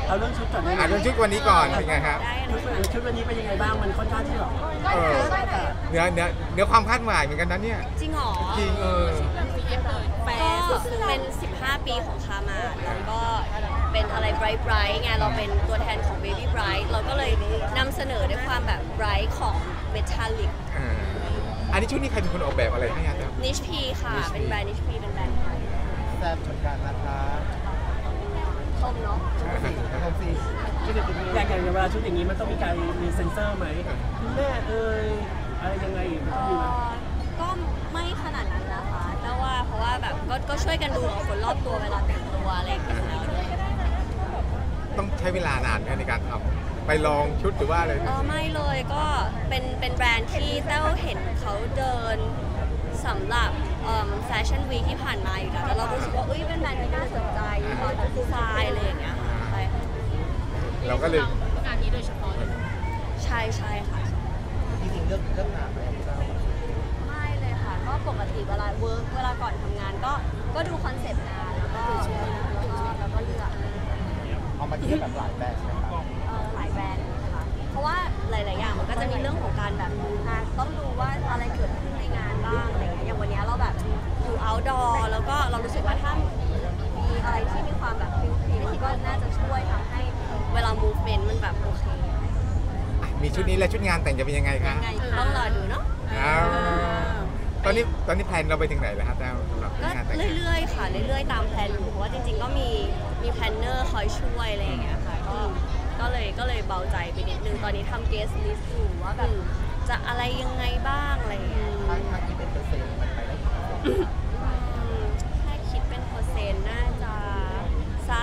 เอาเรื่องชุดก่อนได้ไหมเรื่องชุดวันนี้ก่อนเป็นไงครับชุดวันนี้เป็นยังไงบ้างมันค่อนข้างที่แบบเนื้อความคาดหมายเหมือนกันนะเนี่ยจริงเหรอจริงก็เป็น15 ปีของคามาแล้วก็เป็นอะไรไบรท์ไงเราเป็นตัวแทนของ Baby Bright เราก็เลยนำเสนอด้วยความแบบไบรท์ของ Metallic อันนี้ชุดนี้ใครเป็นคนออกแบบอะไรให้ครับ Niche P ค่ะเป็นแบรนด์ Niche P เป็นแบรนด์ไทยแซ่บเหมือนกันนะคะชมเนาะชมสิอย่างเวลาชุดอย่างนี้มันต้องมีการมีเซ็นเซอร์ไหมแม่อะไรยังไงก็ไม่ขนาดนั้นนะคะแต่ว่าเพราะว่าแบบก็ช่วยกันดูกับคนรอบตัวเวลาแต่งตัวอะไรอย่างเงี้ยต้องใช้เวลานานในการทำไปลองชุดหรือว่าอะไรไม่เลยก็เป็นแบรนด์ที่เต้าเห็นเขาเดินสำหรับแฟชั่นวีคที่ผ่านมาอยู่แล้วเรารู้สึกว่าเป็นแบรนด์ที่น่าสนใจตอนดีไซน์อะไรอย่างเงี้ยใช่เราก็เลยงานนี้โดยเฉพาะใช่ค่ะจริงๆเรื่องงานอะไรที่เราไม่เลยค่ะก็ปกติเวลาก่อนทำงานก็ดูคอนเซ็ปต์งานแล้วก็เลือกเอามาเทียบแบบหลายแบรนด์ใช่ไหมครับหลายแบรนด์ค่ะเพราะว่าหลายๆอย่างมันก็จะมีเรื่องของการแบบต้องดูว่าอะไรเกิดขึ้นในงานบ้างอะไรอย่างเงี้ยอย่างวันนี้เราแบบอยู่ outdoor แล้วก็เรารู้สึกว่าถ้ามีอะไรที่มีความแบบฟิลมันก็น่าจะช่วยทำให้เวลา movement มันแบบโอเคมีชุดนี้และชุดงานแต่งจะเป็นยังไงคะต้องรอดูเนาะตอนนี้แพลนเราไปถึงไหนแล้วครับแต้วสำหรับงานแต่งเรื่อยๆค่ะเรื่อยๆตามแพลนอยู่เพราะว่าจริงๆก็มีแพลนเนอร์คอยช่วยอะไรอย่างเงี้ยค่ะก็เลยเบาใจไปนิดนึงตอนนี้ทำ guest list อยู่ว่าแบบจะอะไรยังไงบ้างอะไรอย่างเงี้ยถ้าคิดเป็นเปอร์เซ็นต์มันไปได้กี่เปอร์เซ็นต์ถ้าคิดเป็นเปอร์เซ็นต์น่าจะสัก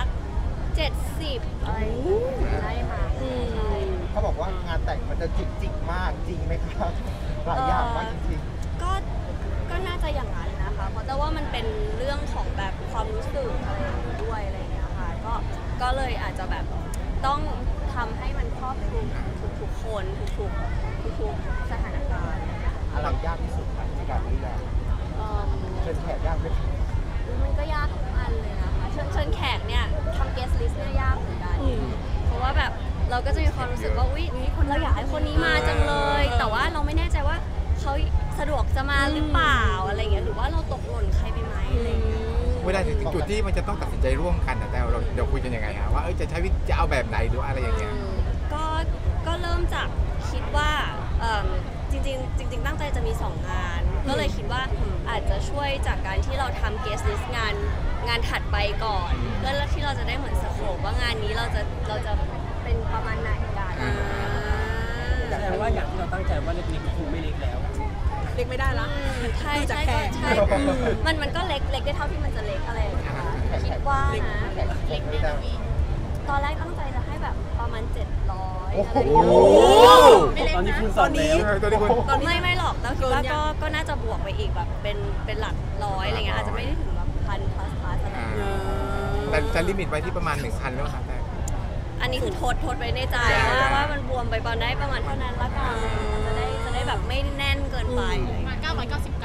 70อะไรได้มาเขาบอกว่างานแต่งมันจะจิกมากจริงไหมครับหลายอย่างมากจริงๆก็น่าจะอย่างนั้นนะคะเพราะแต่ว่ามันเป็นเรื่องของแบบความรู้สึกอะไรด้วยอะไรอย่างเงี้ยค่ะก็เลยอาจจะแบบต้องทำให้มันครอบคลุมทุกคนทุกสถานการณ์อะไรยากที่สุดในการเลือกเชิญแขกยากไหมมันก็ยากทุกอันเลยนะคะเชิญแขกเนี่ยทำ guest list เนี่ยยากเหมือนกันเพราะว่าแบบเราก็จะมีความรู้สึกว่าเราอยากให้คนนี้มาจังเลยแต่ว่าเราไม่แน่ใจว่าเขาสะดวกจะมาหรือเปล่าอะไรอย่างเงี้ยหรือว่าเราตกหล่นใครไปไหมอะไรอย่างเงี้ยเวลาถึงจุดที่มันจะต้องตัดสินใจร่วมกันนะแต่เราคุยกันยังไงฮะว่าจะเอาแบบไหนหรืออะไรอย่างเงี้ยก็เริ่มจากคิดว่าจริงตั้งใจจะมี2 งานก็เลยคิดว่าอาจจะช่วยจากการที่เราทำ guest list งานถัดไปก่อนเพื่อที่เราจะได้เหมือนสโคปว่างานนี้เราจะเป็นประมาณไหนกันแสดงว่าอย่างที่เราตั้งใจว่าเล็กๆก็คงไม่เล็กแล้วเล็กไม่ได้ละใช่มันก็เล็กได้เท่าที่มันจะเล็กอะไรอย่างเงี้ยคิดว่านะเล็กได้ตอนแรกตั้งใจจะให้แบบประมาณ700 ตอนนี้คุณสอนแล้วไม่หรอกแล้วคิดว่าก็น่าจะบวกไปอีกแบบเป็นหลักร้อยอะไรเงี้ยอาจจะไม่ได้ถึงแบบ1,000 plus อะไรแต่จะลิมิตไว้ที่ประมาณ 1,000 แล้วครับอันนี้คือทดไว้ในใจว่ามันบวมไปตอนได้ประมาณเท่านั้นละกันจะได้แบบไม่แน่นเกินไป999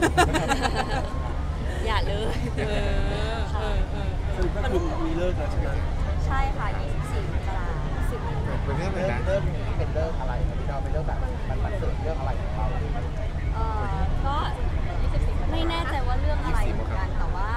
อย่าเลยก็มีเลิกแล้วใช่ไหมใช่ค่ะ24 มกราคมเป็นเรื่องนี้เป็นเรื่องอะไรที่เราเป็นเรื่องแบบมันเกิดเรื่องอะไรของเราก็ไม่แน่ใจว่าเรื่องอะไรเหมือนกันแต่ว่า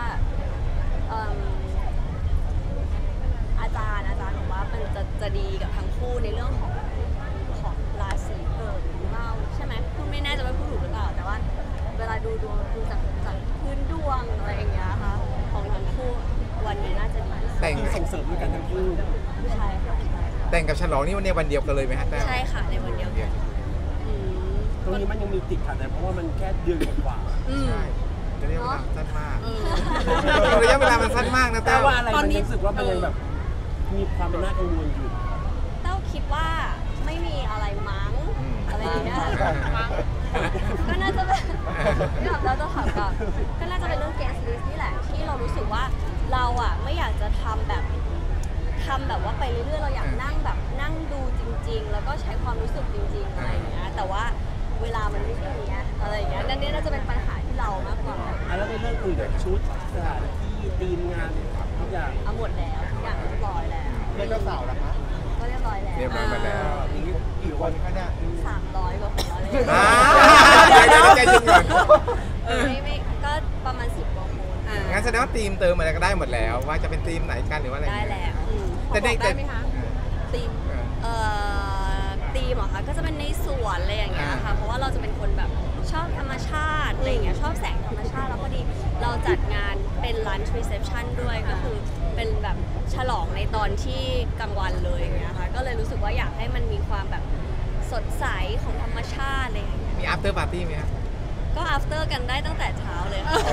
อาจารย์บอกว่ามันจะดีกับทั้งคู่ในเรื่องของราศีเกิดหรือเปล่าใช่ไหมพูดไม่แน่ใจว่าพูดถูกหรือเปล่าแต่ว่าเวลาดูดวงดูจากพื้นดวงอะไรอย่างเงี้ยค่ะของทั้งคู่วันนี้น่าจะดีแต่งส่งเสริมด้วยกันทั้งคู่ใช่ค่ะแต่งกับฉลองนี่ในวันเดียวกันเลยไหมฮะใช่ค่ะในวันเดียวกันตรงนี้มันยังมีติดขัดแต่เพราะว่ามันแค่เดือนกว่าใช่ระยะเวลาสั้นมากระยะเวลามันสั้นมากนะแต่ว่าอะไรมันรู้สึกว่ามันยังแบบมีความเป็นน่ากังวลอยู่เต้าคิดว่าไม่มีอะไรมั้งอะไรอย่างเงี้ยก็น่าจะเป็นเราจะถามก่อนก็น่าจะเป็นเรื่อง guest list นี่แหละที่เรารู้สึกว่าเราอ่ะไม่อยากจะทำแบบว่าไปเรื่อยๆเราอยากนั่งดูจริงๆแล้วก็ใช้ความรู้สึกจริงๆอะไรอย่างเงี้ยแต่ว่าเวลามันไม่ใช่อย่างเงี้ยอะไรอย่างเงี้ยนั่นนี่น่าจะเป็นปัญหาที่เรามากกว่าแล้วในเรื่องอื่นแบบชุดสถานที่ทีมงานทุกอย่างหมดแล้วทุกอย่างเรียบร้อยแล้วเพื่อนเจ้าสาวนะคะก็เรียบร้อยแล้วเรียบร้อยหมดแล้วกี่คนคะเนี่ย 300กว่าคนแล้วเลยเดี๋ยวใจเย็นก่อนไม่ก็ประมาณ10กว่าคนงั้นแสดงว่าทีมเติมอะไรก็ได้หมดแล้ว ว่าจะเป็นทีมไหนกันหรือว่าอะไรได้แล้วแต่ได้ไหมคะทีมทีมเหรอคะก็จะเป็นในสวนอะไรอย่างเงี้ยค่ะเพราะว่าเราจะเป็นคนแบบชอบธรรมชาติอะไรอย่างเงี้ยชอบแสงธรรมชาติแล้วพอดีเราจัดงานเป็นลันช์รีเซพชันด้วยก็คือเป็นแบบฉลองในตอนที่กลางวันเลยอย่างเงี้ยค่ะก็เลยรู้สึกว่าอยากให้มันมีความแบบสดใสของธรรมชาติอะไรอย่างเงี้ยมี after party ไหมครับก็ after กันได้ตั้งแต่เช้าเลยค่ะ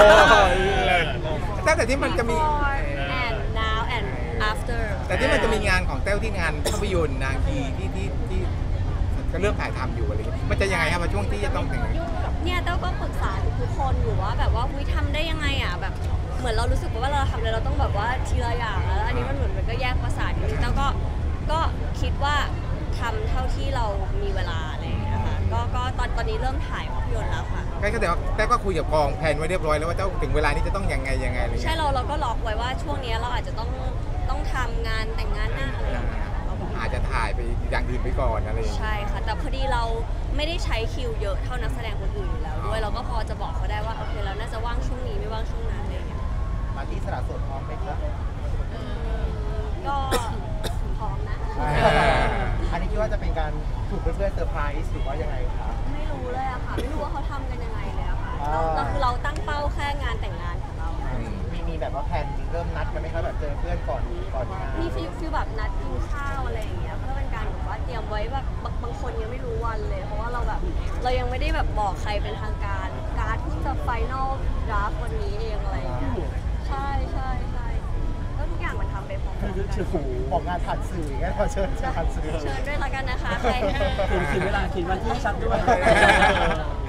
ตั้งแต่ที่มันจะมี Before and now and after แต่ที่มันจะมีงานของแต้วที่งานภาพยนตร์นางคีที่ก็เริ่มถ่ายทำอยู่อะไรอย่างเงี้ยมันจะยังไงครับช่วงที่จะต้องแต่งงานเนี่ยเต้าก็ปรึกษาทุกคนอยู่ว่าแบบว่าอุ๊ยทำได้ยังไงอ่ะแบบเหมือนเรารู้สึกว่าเราทำอะไรเราต้องแบบว่าทีละอย่างแล้วอันนี้มันเหมือนมันก็แยกประสาทอยู่เต้าก็คิดว่าทำเท่าที่เรามีเวลาอะไรอย่างเงี้ยค่ะก็ตอนนี้เริ่มถ่ายภาพยนตร์แล้วค่ะใช่ก็แต่ว่าแต้วก็คุยกับกองแผนไว้เรียบร้อยแล้วว่าเจ้าถึงเวลานี้จะต้องยังไงอะไรใช่เงี้ยเราก็ล็อกไว้ว่าช่วงนี้เราอาจจะต้องทำงานแต่งงานหน้าอะไรอย่างเงี้ยเราบอกอาจจะถ่ายไปอย่างอื่นไปก่อนอะไรอย่างเงี้ยใช่ค่ะแต่พอดีเราไม่ได้ใช้คิวเยอะเท่านักแสดงคนอื่นอยู่แล้วด้วยเราก็พอจะบอกเขาได้ว่าโอเคเราน่าจะว่างช่วงนี้ไม่ว่างช่วงนั้นอะไรอย่างเงี้ยมาที่สละโสดพร้อมไหมครับก็พร้อมนะอันนี้คิดว่าจะเป็นการถูกเพื่อนๆเซอร์ไพรส์หรือว่ายังไงคะไม่รู้เลยอะค่ะ ไม่รู้ว่าเขาทำกันยังไงเลยอะค่ะเราคือเราตั้งเป้าแค่งานแต่งงานของเรามีแบบว่าแผนเริ่มนัดกันไหมคะแบบเจอเพื่อนก่อนงานมีฟิลแบบนัดกินข้าวอะไรอย่างเงี้ยก็เป็นการแบบว่าเตรียมไว้แบบบางคนยังไม่รู้วันเลย เพราะว่าเราแบบเรายังไม่ได้แบบบอกใครเป็นทางการการที่จะไฟนอลดราฟวันนี้เองอะไรอย่างเงี้ยใช่ก็ทุกอย่างมันทำไปพร้อมกันบอกงานผ่านสื่ออย่างเงี้ยเราเชิญผ่านสื่อเชิญด้วยละกันนะคะใครถึงเวลาขีดวันที่ชัดด้วย